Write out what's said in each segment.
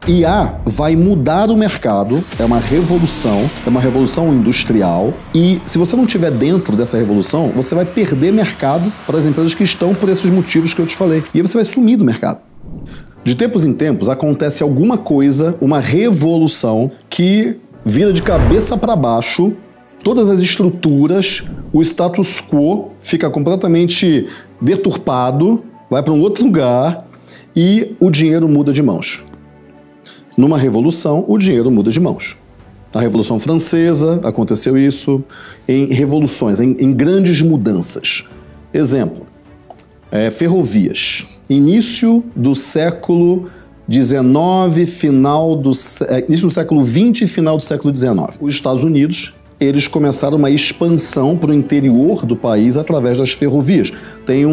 IA vai mudar o mercado, é uma revolução industrial, e se você não estiver dentro dessa revolução, você vai perder mercado para as empresas que estão por esses motivos que eu te falei. E aí você vai sumir do mercado. De tempos em tempos acontece alguma coisa, uma revolução que vira de cabeça para baixo todas as estruturas, o status quo fica completamente deturpado, vai para um outro lugar e o dinheiro muda de mãos. Numa revolução, o dinheiro muda de mãos. Na Revolução Francesa aconteceu isso, em revoluções, em grandes mudanças. Exemplo, ferrovias. Início do século XIX, início do século XX e final do século XIX. Os Estados Unidos, eles começaram uma expansão para o interior do país através das ferrovias. Tem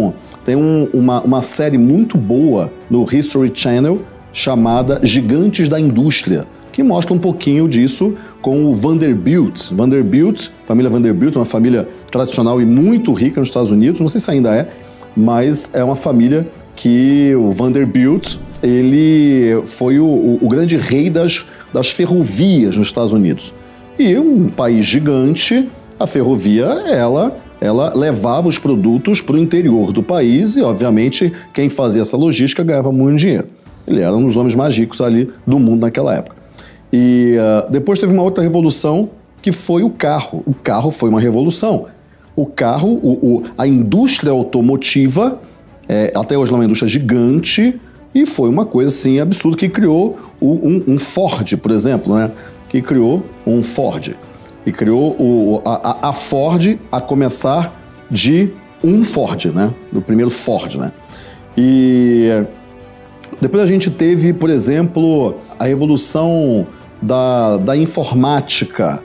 uma série muito boa no History Channel chamada Gigantes da Indústria, que mostra um pouquinho disso com o Vanderbilt. Família Vanderbilt, uma família tradicional e muito rica nos Estados Unidos, não sei se ainda é, mas é uma família que o Vanderbilt, ele foi o grande rei das ferrovias nos Estados Unidos. E um país gigante, a ferrovia, ela levava os produtos para o interior do país e, obviamente, quem fazia essa logística ganhava muito dinheiro. Ele era um dos homens mais ricos ali do mundo naquela época. E depois teve uma outra revolução que foi o carro. O carro foi uma revolução. O carro, a indústria automotiva, até hoje é uma indústria gigante, e foi uma coisa assim absurda que criou um Ford, por exemplo, né? Que criou um Ford. E criou a Ford a começar de um Ford, né? Do primeiro Ford, né? E depois a gente teve, por exemplo, a revolução da informática.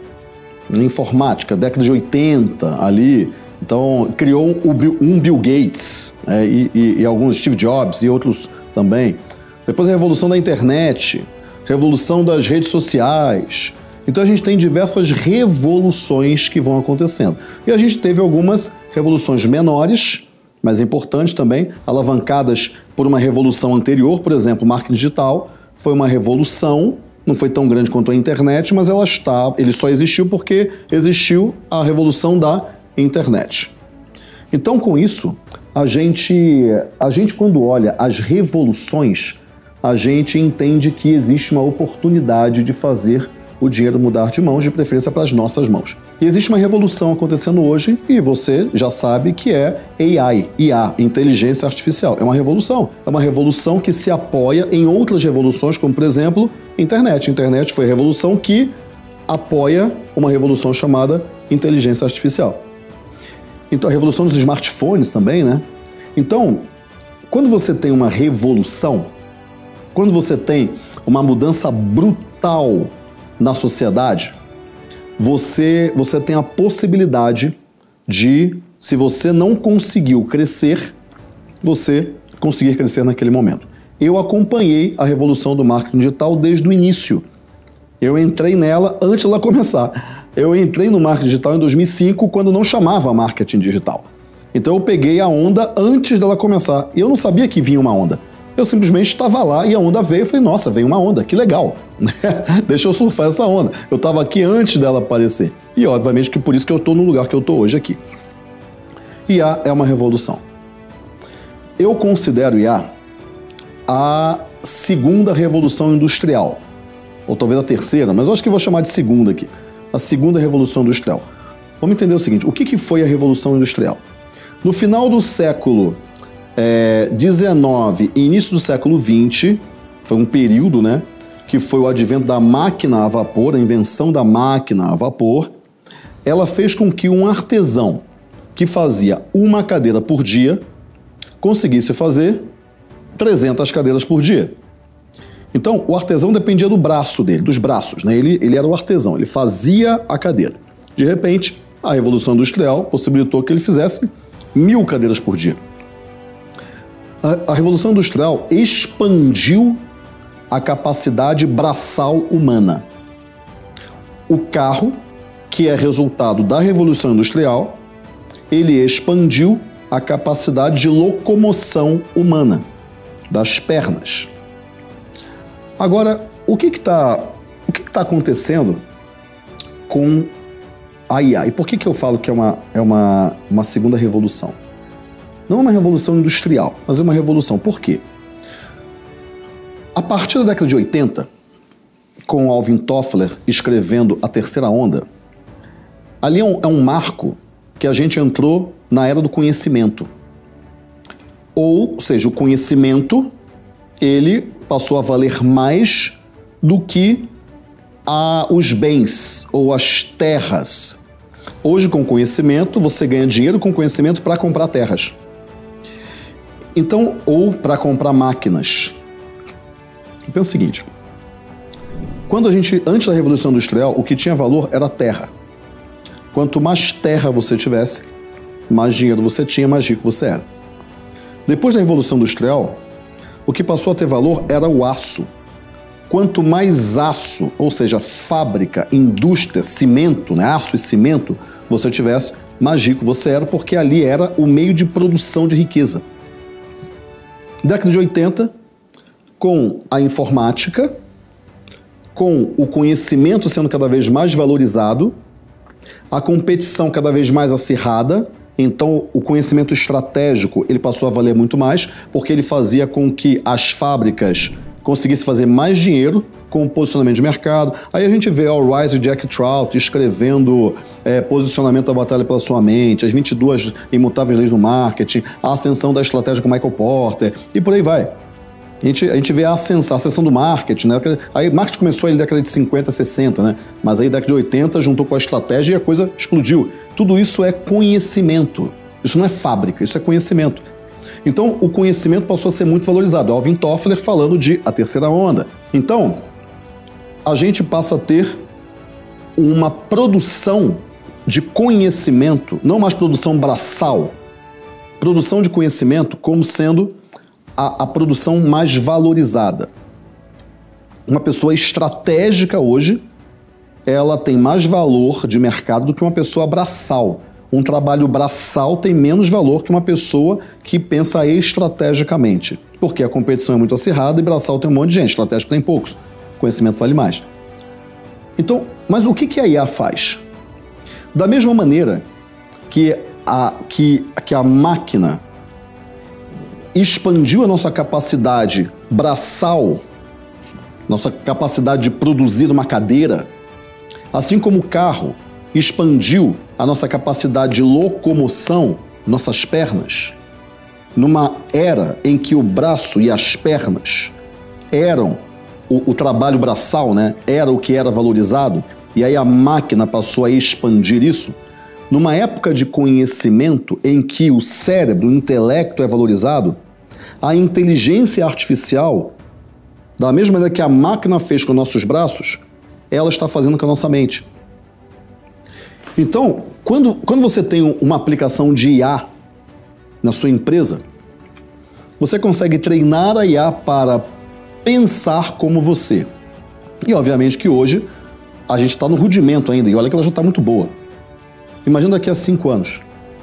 Década de 80, ali. Então, criou um Bill Gates, e alguns Steve Jobs e outros também. Depois a revolução da internet, revolução das redes sociais. Então a gente tem diversas revoluções que vão acontecendo. E a gente teve algumas revoluções menores, mas importantes também, alavancadas por uma revolução anterior. Por exemplo, o marketing digital foi uma revolução, não foi tão grande quanto a internet, mas ele só existiu porque existiu a revolução da internet. Então, com isso, a gente quando olha as revoluções, a gente entende que existe uma oportunidade de fazer o dinheiro mudar de mãos, de preferência para as nossas mãos. E existe uma revolução acontecendo hoje, e você já sabe que é AI, IA, Inteligência Artificial. É uma revolução que se apoia em outras revoluções, como, por exemplo, internet. Internet foi a revolução que apoia uma revolução chamada Inteligência Artificial. Então, a revolução dos smartphones também, né? Então, quando você tem uma revolução, quando você tem uma mudança brutal na sociedade, você tem a possibilidade de, se você não conseguiu crescer, você conseguir crescer naquele momento. Eu acompanhei a revolução do marketing digital desde o início. Eu entrei nela antes dela começar. Eu entrei no marketing digital em 2005, quando não chamava marketing digital. Então eu peguei a onda antes dela começar. E eu não sabia que vinha uma onda. Eu simplesmente estava lá e a onda veio. Eu falei, nossa, veio uma onda, que legal. Deixa eu surfar essa onda. Eu estava aqui antes dela aparecer. E obviamente que por isso que eu estou no lugar que eu estou hoje aqui. IA é uma revolução. Eu considero IA a segunda revolução industrial. Ou talvez a terceira, mas eu acho que eu vou chamar de segunda aqui. A segunda revolução industrial. Vamos entender o seguinte, o que foi a revolução industrial? No final do século XIX e início do século XX, foi um período, né, que foi o advento da máquina a vapor, a invenção da máquina a vapor. Ela fez com que um artesão que fazia uma cadeira por dia conseguisse fazer 300 cadeiras por dia. Então, o artesão dependia do braço dele, dos braços, né? Ele era o artesão, ele fazia a cadeira. De repente, a Revolução Industrial possibilitou que ele fizesse 1000 cadeiras por dia. A Revolução Industrial expandiu a capacidade braçal humana. O carro, que é resultado da Revolução Industrial, ele expandiu a capacidade de locomoção humana, das pernas. Agora, o que está acontecendo com a IA? E por que eu falo que é uma segunda revolução? Não é uma revolução industrial, mas é uma revolução. Por quê? A partir da década de 80, com Alvin Toffler escrevendo A Terceira Onda, ali é um marco que a gente entrou na era do conhecimento. Ou seja, o conhecimento, ele passou a valer mais do que os bens ou as terras. Hoje, com conhecimento, você ganha dinheiro com conhecimento para comprar terras. Então, ou para comprar máquinas. Eu penso o seguinte, antes da Revolução Industrial, o que tinha valor era a terra. Quanto mais terra você tivesse, mais dinheiro você tinha, mais rico você era. Depois da Revolução Industrial, o que passou a ter valor era o aço. Quanto mais aço, ou seja, fábrica, indústria, cimento, né, aço e cimento, você tivesse, mais rico você era, porque ali era o meio de produção de riqueza. Década de 80, com a informática, com o conhecimento sendo cada vez mais valorizado, a competição cada vez mais acirrada, então o conhecimento estratégico ele passou a valer muito mais, porque ele fazia com que as fábricas conseguissem fazer mais dinheiro com o posicionamento de mercado. Aí a gente vê o Rise e Jack Trout escrevendo Posicionamento da Batalha pela Sua Mente, as 22 imutáveis leis do marketing, a ascensão da estratégia com Michael Porter, e por aí vai. A gente vê a ascensão do marketing, né? Aí o marketing começou na década de 50, 60, né? Mas aí na década de 80 juntou com a estratégia e a coisa explodiu. Tudo isso é conhecimento. Isso não é fábrica, isso é conhecimento. Então, o conhecimento passou a ser muito valorizado. Alvin Toffler falando de A Terceira Onda. Então, a gente passa a ter uma produção de conhecimento, não mais produção braçal, produção de conhecimento como sendo a produção mais valorizada. Uma pessoa estratégica hoje, ela tem mais valor de mercado do que uma pessoa braçal. Um trabalho braçal tem menos valor que uma pessoa que pensa estrategicamente. Porque a competição é muito acirrada e braçal tem um monte de gente, estratégico tem poucos. Conhecimento vale mais. Então, mas o que a IA faz? Da mesma maneira que a máquina expandiu a nossa capacidade braçal, nossa capacidade de produzir uma cadeira, assim como o carro expandiu a nossa capacidade de locomoção, nossas pernas, numa era em que o braço e as pernas eram o trabalho braçal, né? Era o que era valorizado, e aí a máquina passou a expandir isso. Numa época de conhecimento em que o cérebro, o intelecto é valorizado, a inteligência artificial, da mesma maneira que a máquina fez com nossos braços, ela está fazendo com a nossa mente. Então, quando você tem uma aplicação de IA na sua empresa, você consegue treinar a IA para pensar como você. E obviamente que hoje a gente está no rudimento ainda, e olha que ela já está muito boa. Imagina daqui a 5 anos.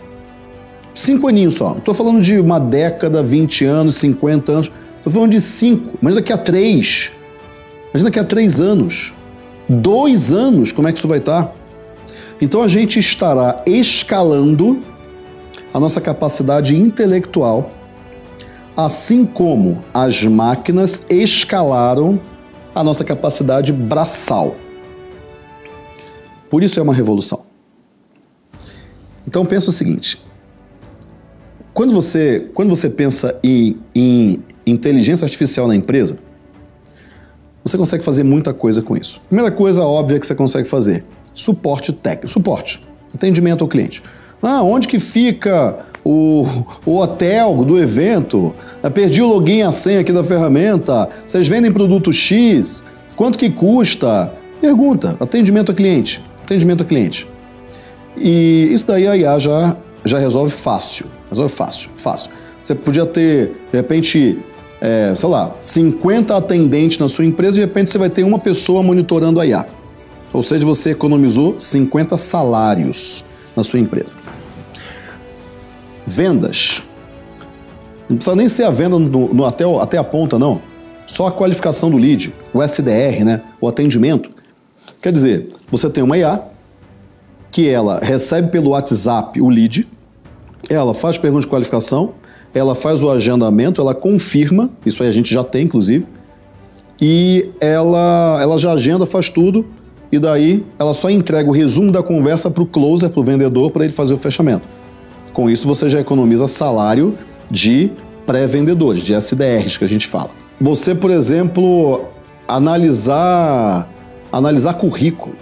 5 aninhos só. Não estou falando de uma década, 20 anos, 50 anos. Estou falando de 5. Imagina daqui a 3. Imagina daqui a 3 anos. 2 anos, como é que isso vai estar? Então a gente estará escalando a nossa capacidade intelectual, assim como as máquinas escalaram a nossa capacidade braçal. Por isso é uma revolução. Então pensa o seguinte, quando você pensa em inteligência artificial na empresa, você consegue fazer muita coisa com isso. Primeira coisa óbvia que você consegue fazer, suporte técnico, suporte, atendimento ao cliente. Onde que fica o hotel do evento? Perdi o login e a senha aqui da ferramenta, vocês vendem produto X, quanto que custa? Pergunta, atendimento ao cliente. E isso daí a IA já resolve fácil. Você podia ter, de repente, 50 atendentes na sua empresa e de repente você vai ter uma pessoa monitorando a IA. Ou seja, você economizou 50 salários na sua empresa. Vendas. Não precisa nem ser a venda até a ponta, não. Só a qualificação do lead. o SDR, né? O atendimento. Quer dizer, você tem uma IA que ela recebe pelo WhatsApp o lead, ela faz perguntas de qualificação, ela faz o agendamento, ela confirma, isso aí a gente já tem, inclusive, e ela já agenda, faz tudo, e daí ela só entrega o resumo da conversa para o closer, para o vendedor, para ele fazer o fechamento. Com isso, você já economiza salário de pré-vendedores, de SDRs que a gente fala. Você, por exemplo, analisar currículo,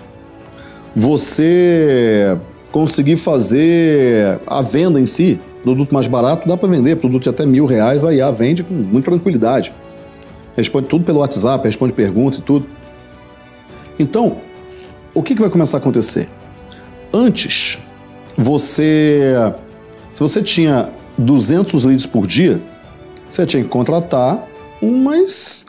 você conseguir fazer a venda em si, produto mais barato dá para vender, produto de até R$1.000, a IA vende com muita tranquilidade. Responde tudo pelo WhatsApp, responde pergunta e tudo. Então, o que vai começar a acontecer? Antes, se você tinha 200 leads por dia, você tinha que contratar umas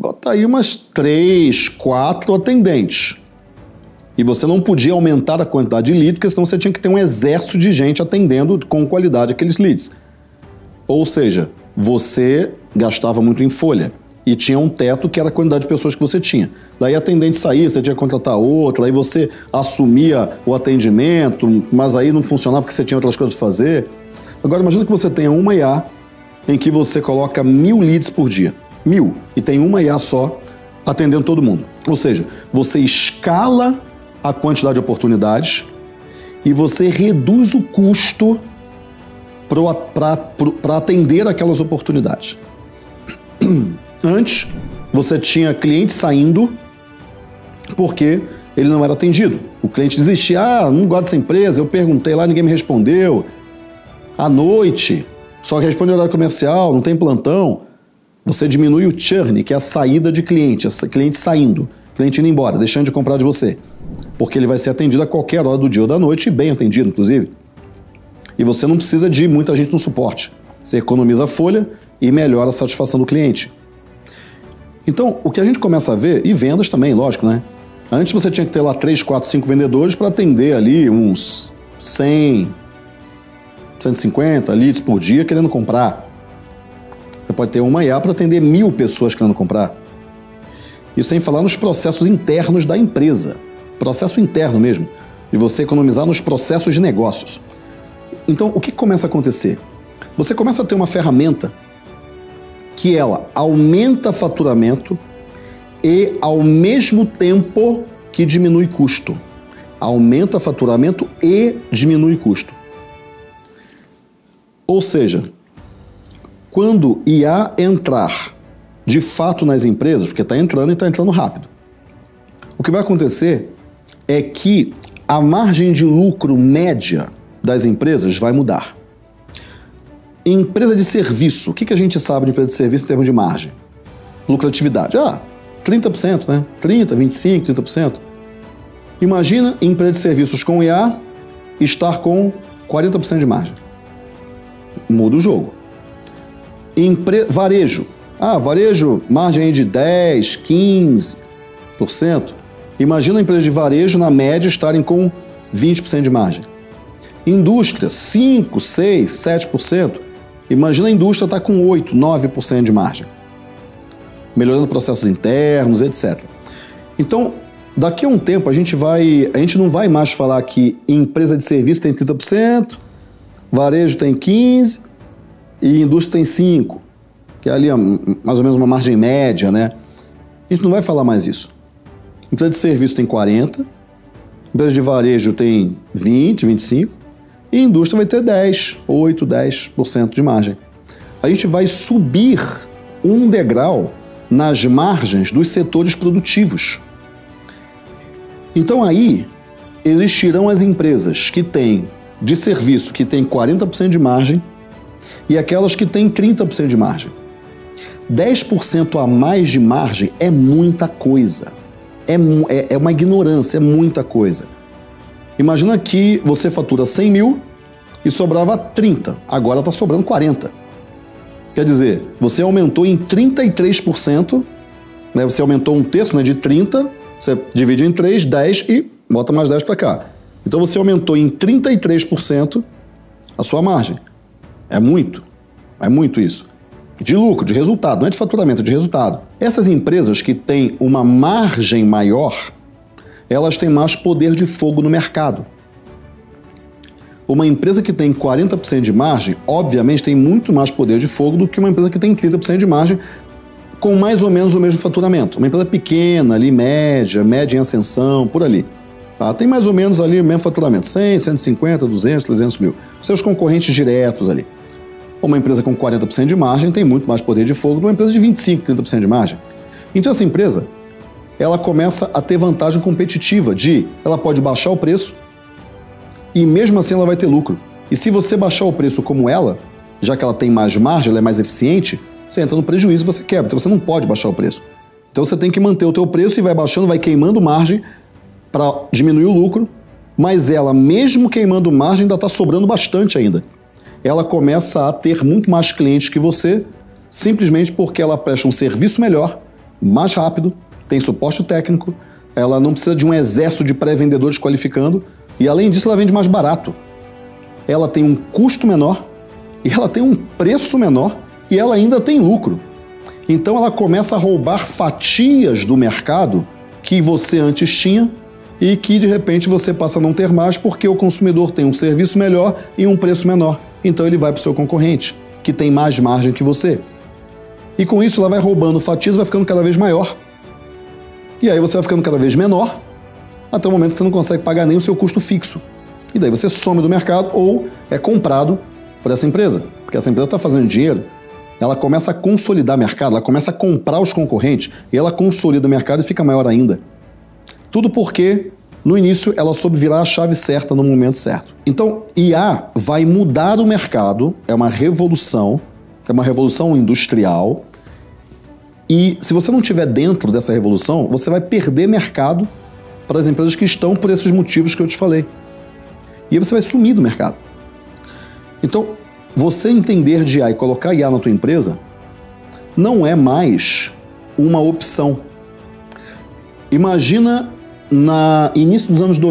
3, 4 atendentes. E você não podia aumentar a quantidade de leads, porque senão você tinha que ter um exército de gente atendendo com qualidade aqueles leads. Ou seja, você gastava muito em folha e tinha um teto que era a quantidade de pessoas que você tinha. Daí a atendente saía, você tinha que contratar outra, aí você assumia o atendimento, mas aí não funcionava porque você tinha outras coisas para fazer. Agora imagina que você tenha uma IA em que você coloca 1.000 leads por dia. 1.000. E tem uma IA só atendendo todo mundo. Ou seja, você escala a quantidade de oportunidades e você reduz o custo para atender aquelas oportunidades. Antes, você tinha cliente saindo porque ele não era atendido. O cliente desistia, não gosto dessa empresa, eu perguntei lá, ninguém me respondeu. À noite, só responde horário comercial, não tem plantão. Você diminui o churn, que é a saída de cliente saindo, cliente indo embora, deixando de comprar de você. Porque ele vai ser atendido a qualquer hora do dia ou da noite, e bem atendido, inclusive. E você não precisa de muita gente no suporte. Você economiza a folha e melhora a satisfação do cliente. Então, o que a gente começa a ver, e vendas também, lógico, né? Antes você tinha que ter lá 3, 4, 5 vendedores para atender ali uns 100, 150 leads por dia querendo comprar. Você pode ter uma IA para atender 1.000 pessoas querendo comprar. Isso sem falar nos processos internos da empresa. Processo interno mesmo, de você economizar nos processos de negócios. Então, o que começa a acontecer? Você começa a ter uma ferramenta que ela aumenta faturamento e, ao mesmo tempo, que diminui custo. Aumenta faturamento e diminui custo. Ou seja, quando IA entrar de fato nas empresas, porque está entrando e está entrando rápido, o que vai acontecer é que a margem de lucro média das empresas vai mudar. Empresa de serviço, o que a gente sabe de empresa de serviço em termos de margem? Lucratividade. 30%, né? 30%, 25%, 30%. Imagina empresa de serviços com IA estar com 40% de margem. Muda o jogo. Varejo. Varejo, margem de 10%, 15%. Imagina a empresa de varejo, na média, estarem com 20% de margem. Indústria, 5%, 6%, 7%. Imagina a indústria estar com 8%, 9% de margem. Melhorando processos internos, etc. Então, daqui a um tempo, a gente não vai mais falar que empresa de serviço tem 30%, varejo tem 15% e indústria tem 5%, que é ali mais ou menos uma margem média, né? A gente não vai falar mais isso. Empresa de serviço tem 40%, empresa de varejo tem 20%, 25%, e a indústria vai ter 10%, 8%, 10% de margem. A gente vai subir um degrau nas margens dos setores produtivos. Então aí existirão as empresas que têm de serviço que têm 40% de margem e aquelas que têm 30% de margem. 10% a mais de margem é muita coisa. É uma ignorância, é muita coisa. Imagina que você fatura 100 mil e sobrava 30, agora está sobrando 40. Quer dizer, você aumentou em 33%, né? Você aumentou um terço, né, de 30, você divide em 3, 10 e bota mais 10 para cá. Então você aumentou em 33% a sua margem. É muito isso. de lucro, de resultado, não é de faturamento, é de resultado. Essas empresas que têm uma margem maior, elas têm mais poder de fogo no mercado. Uma empresa que tem 40% de margem, obviamente, tem muito mais poder de fogo do que uma empresa que tem 30% de margem, com mais ou menos o mesmo faturamento. Uma empresa pequena, ali, média em ascensão, por ali. Tá? Tem mais ou menos ali o mesmo faturamento, 100, 150, 200, 300 mil. Seus concorrentes diretos ali. Uma empresa com 40% de margem tem muito mais poder de fogo do que uma empresa de 25%, 30% de margem. Então essa empresa, ela começa a ter vantagem competitiva ela pode baixar o preço e mesmo assim ela vai ter lucro. E se você baixar o preço como ela, já que ela tem mais margem, ela é mais eficiente, você entra no prejuízo e você quebra. Então você não pode baixar o preço. Então você tem que manter o teu preço e vai baixando, vai queimando margem para diminuir o lucro, mas ela, mesmo queimando margem, ainda está sobrando bastante ainda. Ela começa a ter muito mais clientes que você, simplesmente porque ela presta um serviço melhor, mais rápido, tem suporte técnico, ela não precisa de um exército de pré-vendedores qualificando, e além disso ela vende mais barato. Ela tem um custo menor, e ela tem um preço menor, e ela ainda tem lucro. Então ela começa a roubar fatias do mercado que você antes tinha e que de repente você passa a não ter mais porque o consumidor tem um serviço melhor e um preço menor. Então ele vai para o seu concorrente, que tem mais margem que você. E com isso ela vai roubando fatias e vai ficando cada vez maior. E aí você vai ficando cada vez menor, até o momento que você não consegue pagar nem o seu custo fixo. E daí você some do mercado ou é comprado por essa empresa, porque essa empresa está fazendo dinheiro. Ela começa a consolidar o mercado, ela começa a comprar os concorrentes e ela consolida o mercado e fica maior ainda. Tudo porque, no início, ela soube virar a chave certa no momento certo. Então, IA vai mudar o mercado, é uma revolução industrial. E se você não estiver dentro dessa revolução, você vai perder mercado para as empresas que estão por esses motivos que eu te falei. E aí você vai sumir do mercado. Então, você entender de IA e colocar IA na tua empresa não é mais uma opção. Imagina no início dos anos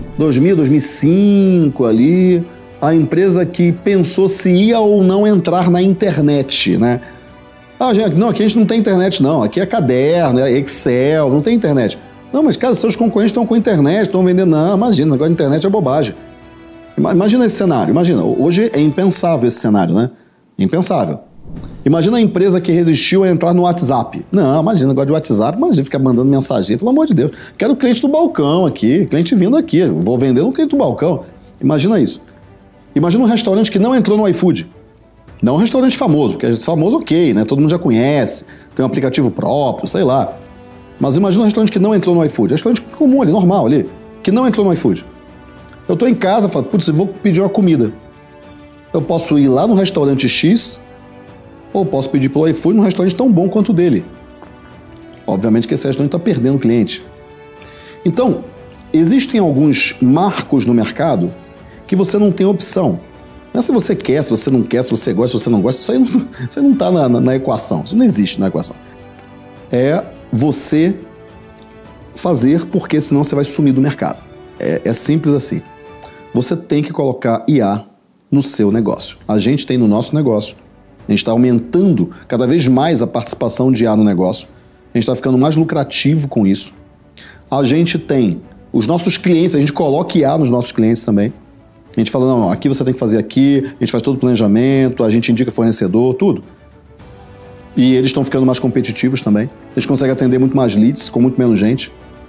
2005 ali, a empresa que pensou se ia ou não entrar na internet, né? Ah, gente, não, aqui a gente não tem internet não, aqui é caderno, é Excel, não tem internet. Não, mas cara, seus concorrentes estão com internet, estão vendendo, não, imagina, agora a internet é bobagem. Imagina esse cenário, imagina, hoje é impensável esse cenário, né? Impensável. Imagina a empresa que resistiu a entrar no WhatsApp. Não, imagina, agora de WhatsApp, imagina ficar mandando mensagem, pelo amor de Deus. Quero o cliente do balcão aqui, cliente vindo aqui, vou vender no cliente do balcão. Imagina isso. Imagina um restaurante que não entrou no iFood. Não um restaurante famoso, porque famoso ok, né? Todo mundo já conhece, tem um aplicativo próprio, sei lá. Mas imagina um restaurante que não entrou no iFood. Restaurante comum ali, normal ali, que não entrou no iFood. Eu tô em casa, falo, putz, eu vou pedir uma comida. Eu posso ir lá no restaurante X, ou posso pedir pelo iFood num restaurante tão bom quanto o dele. Obviamente que esse restaurante está perdendo cliente. Então, existem alguns marcos no mercado que você não tem opção. Não é se você quer, se você não quer, se você gosta, se você não gosta, isso aí não está na equação. Isso não existe na equação. É você fazer, porque senão você vai sumir do mercado. É simples assim. Você tem que colocar IA no seu negócio. A gente tem no nosso negócio. A gente está aumentando cada vez mais a participação de IA no negócio. A gente está ficando mais lucrativo com isso. A gente tem os nossos clientes, a gente coloca IA nos nossos clientes também. A gente fala, não, aqui você tem que fazer aqui, a gente faz todo o planejamento, a gente indica fornecedor, tudo. E eles estão ficando mais competitivos também. Eles conseguem atender muito mais leads, com muito menos gente.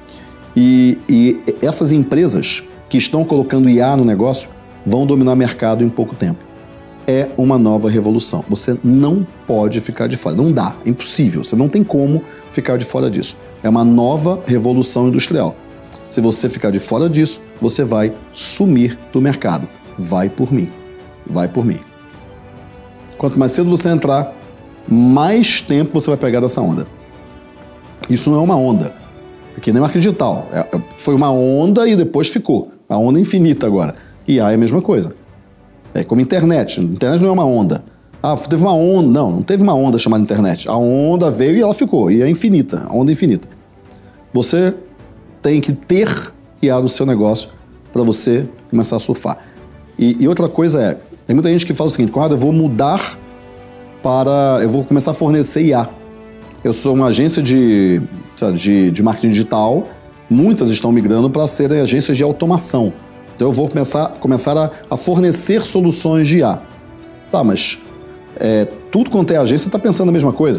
E essas empresas que estão colocando IA no negócio vão dominar o mercado em pouco tempo. É uma nova revolução. Você não pode ficar de fora. Não dá, é impossível. Você não tem como ficar de fora disso. É uma nova revolução industrial. Se você ficar de fora disso, você vai sumir do mercado. Vai por mim. Vai por mim. Quanto mais cedo você entrar, mais tempo você vai pegar dessa onda. Isso não é uma onda. Aqui nem marketing digital. Foi uma onda e depois ficou. A onda infinita agora. IA é a mesma coisa. É como internet. Internet não é uma onda. Ah, teve uma onda. Não teve uma onda chamada internet. A onda veio e ela ficou. E é infinita. A onda é infinita. Você tem que ter IA no seu negócio para você começar a surfar. E outra coisa tem muita gente que fala o seguinte, Conrado, eu vou mudar eu vou começar a fornecer IA. Eu sou uma agência de marketing digital, muitas estão migrando para serem agências de automação. Então eu vou começar a fornecer soluções de IA. Tá, mas tudo quanto é agência está pensando a mesma coisa.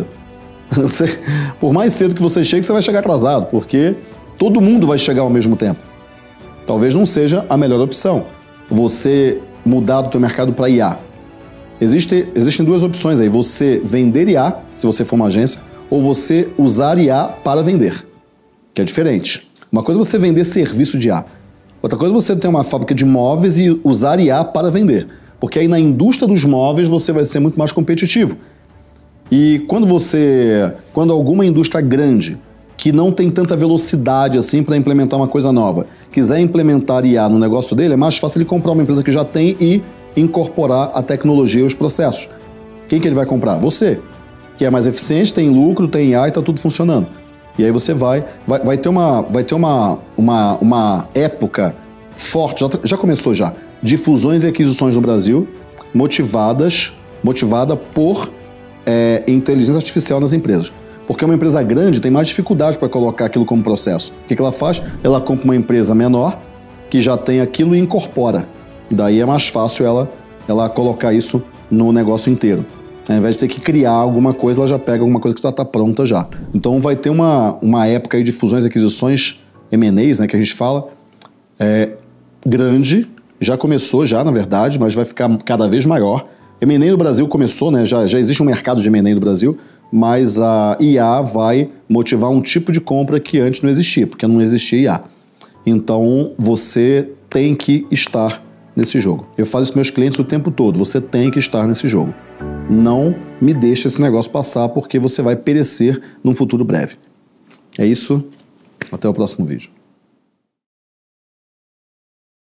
Por mais cedo que você chegue, você vai chegar atrasado, porque todo mundo vai chegar ao mesmo tempo. Talvez não seja a melhor opção você mudar do teu mercado para IA. Existem duas opções aí, você vender IA, se você for uma agência, ou você usar IA para vender, que é diferente. Uma coisa é você vender serviço de IA, outra coisa é você ter uma fábrica de móveis e usar IA para vender, porque aí na indústria dos móveis você vai ser muito mais competitivo. E quando alguma indústria grande, que não tem tanta velocidade assim para implementar uma coisa nova, quiser implementar IA no negócio dele, é mais fácil ele comprar uma empresa que já tem e incorporar a tecnologia e os processos. Quem que ele vai comprar? Você, que é mais eficiente, tem lucro, tem IA e está tudo funcionando. E aí você vai ter uma época forte, já começou já, de fusões e aquisições no Brasil, motivada por inteligência artificial nas empresas. Porque uma empresa grande tem mais dificuldade para colocar aquilo como processo. O que ela faz? Ela compra uma empresa menor que já tem aquilo e incorpora. E daí é mais fácil ela colocar isso no negócio inteiro. Ao invés de ter que criar alguma coisa, ela já pega alguma coisa que já está pronta já. Então vai ter uma época aí de fusões e aquisições, M&As, né, que a gente fala, grande, já começou na verdade, mas vai ficar cada vez maior. M&A no Brasil começou, né, já existe um mercado de M&A no Brasil, mas a IA vai motivar um tipo de compra que antes não existia, porque não existia IA. Então você tem que estar nesse jogo. Eu falo isso para meus clientes o tempo todo, você tem que estar nesse jogo. Não me deixe esse negócio passar, porque você vai perecer num futuro breve. É isso, até o próximo vídeo.